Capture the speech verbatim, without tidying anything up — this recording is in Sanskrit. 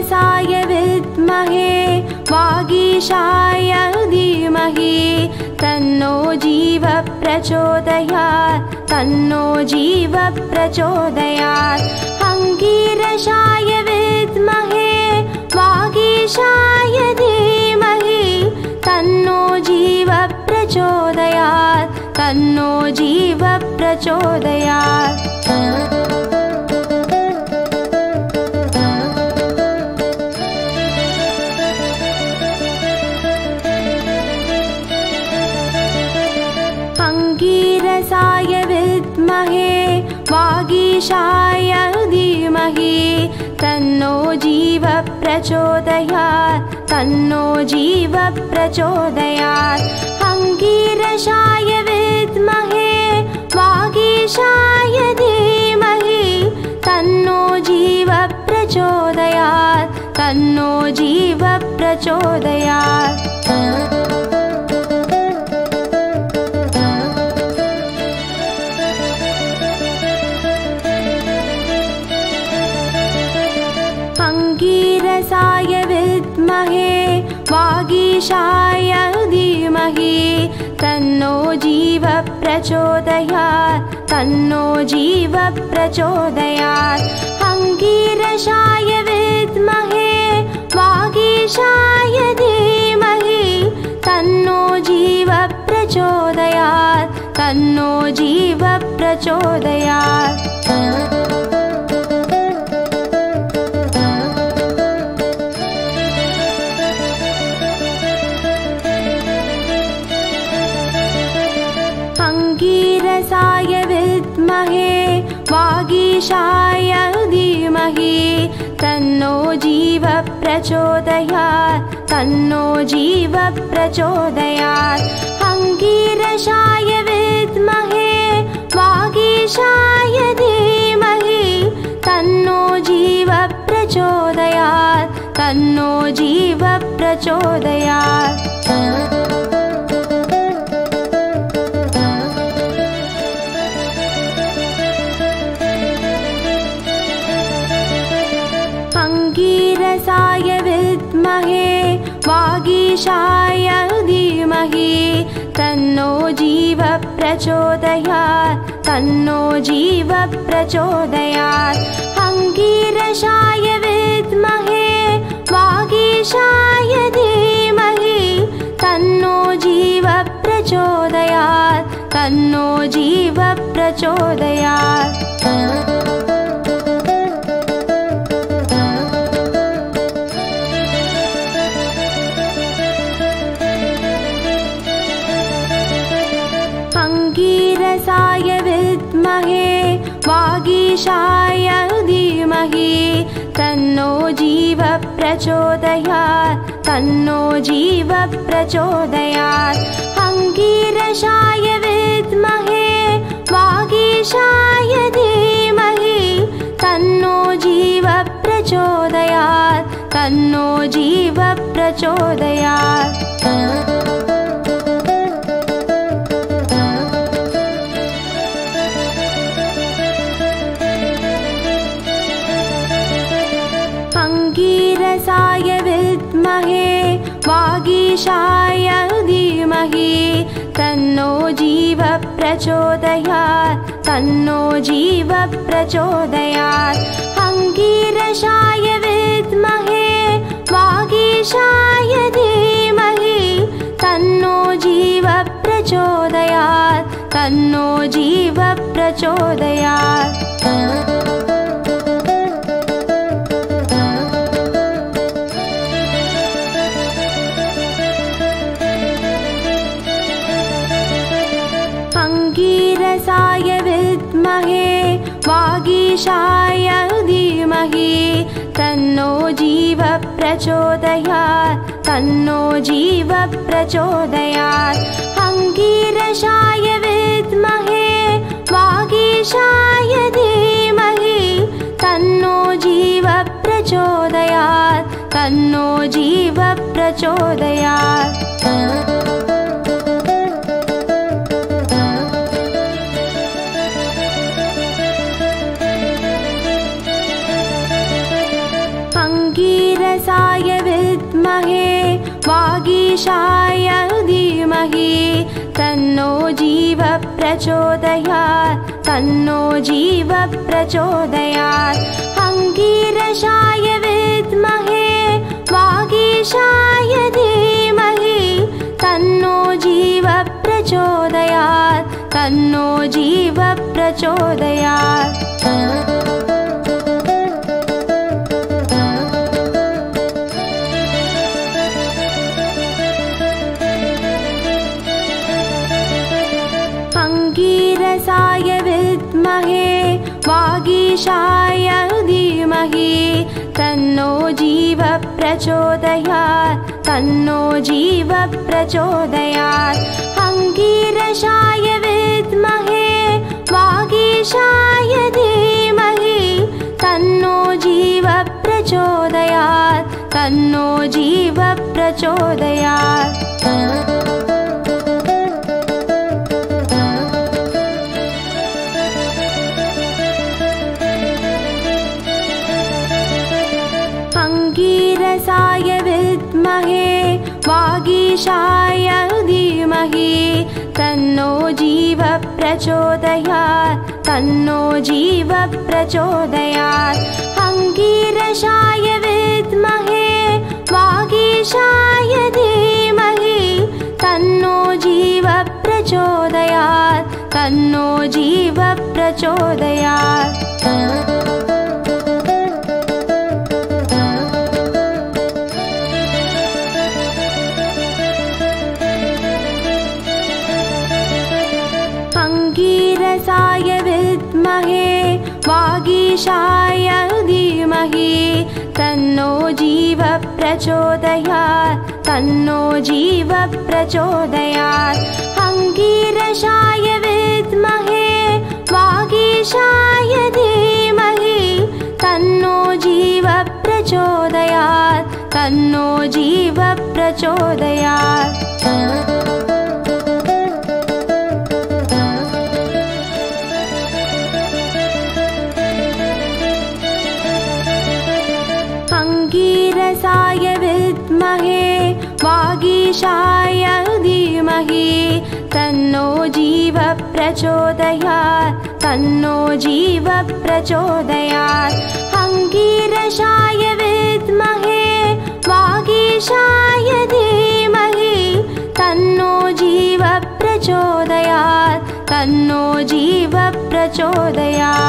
अंगीरसाय विद्महे वागीशाय धीमहि तन्नो जीव प्रचोदयात् तन्नो जीव प्रचोदयात् अंगीरसाय विद्महे वागीशाय धीमहि तन्नो जीव प्रचोदयात् तन्नो जीव प्रचोदयात् अंगीरसाय विद्महे वागीशाय धीमहि तन्नो जीव प्रचोदयात् तन्नो जीव प्रचोदयात् अंगीरसाय विद्महे वागीशाय धीमहि तन्नो जीव प्रचोदयात् तन्नो जीव प्रचोदयात् अंगीरसाय विद्महे वागीशाय धीमहि तन्नो जीव प्रचोदयात् तन्नो जीव प्रचोदयात् अंगीरसाय विद्महे वागीशाय धीमहि तन्नो जीव प्रचोदयात् तन्नो जीव प्रचोदयात् अंगीरसाय विद्महे वागीशाय धीमहि तन्नो जीव प्रचोदयात् तन्नो जीव प्रचोदयात् अंगीरसाय विद्महे वागीशाय धीमहि तन्नो जीव प्रचोदयात् तन्नो जीव प्रचोदयात् अंगीरसाय विद्महे वागीशाय धीमहि तन्नो जीव प्रचोदयात् तन्नो जीव प्रचोदयात् अंगीरसाय विद्महे वागीशाय धीमहि तन्नो जीव प्रचोदयात् तन्नो जीव प्रचोदयात् अंगीरसाय विद्महे वागीशाय धीमहि तन्नो जीव प्रचोदयात् तन्नो जीव प्रचोदयात् अंगीरसाय विद्महे वागीशाय धीमहि तन्नो जीव प्रचोदयात् तन्नो जीव प्रचोदयात् अंगीरसाय विद्महे वागीशाय धीमहि तन्नो जीव प्रचोदयात् तन्नो जीव प्रचोदयात् अंगीरसाय विद्महे वागीशाय धीमहि तन्नो जीव प्रचोदयात् तन्नो जीव प्रचोदयात् अंगीरसाय विद्महे वागीशाय धीमहि तन्नो जीव प्रचोदयात् तन्नो जीव प्रचोदयात् अंगीरसाय विद्महे वागीशाय धीमहि तन्नो जीव प्रचोदयात् तन्नो जीव प्रचोदयात् अंगीरसाय अंगीरसाय विद्महे वागीशाय धीमहि तन्नो जीव प्रचोदयात् तन्नो जीव प्रचोदयात् अंगीरसाय विद्महे वागीशाय धीमहि तन्नो जीव प्रचोदयात् तन्नो जीव प्रचोदयात् अंगीरसाय विद्महे वागीशाय धीमहि तन्नो जीव प्रचोदयात् तन्नो जीव प्रचोदयात् अंगीरसाय विद्महे वागीशाय धीमहि तन्नो जीव प्रचोदयात् तन्नो जीव प्रचोदयात् अंगीरसाय विद्महे वागीशाय धीमहि तन्नो जीव प्रचोदयात् तन्नो जीव प्रचोदयात् अंगीरसाय विद्महे वागीशाय धीमहि तन्नो जीव प्रचोदयात् तन्नो जीव प्रचोदयात् अंगीरसाय विद्महे वागीशाय धीमहि तन्नो जीव प्रचोदयात् तन्नो जीव प्रचोदयात् अंगीरसाय विद्महे वागीशाय धीमहि तन्नो जीव प्रचोदयात् तन्नो जीव प्रचोदयात् अंगीरसाय विद्महे वागीशाय धीमहि तन्नो जीव प्रचोदयात् तन्नो जीव प्रचोदयात् अंगीरसाय विद्महे वागीशाय धीमहि तन्नो जीव प्रचोदयात् तन्नो जीव प्रचोदयात्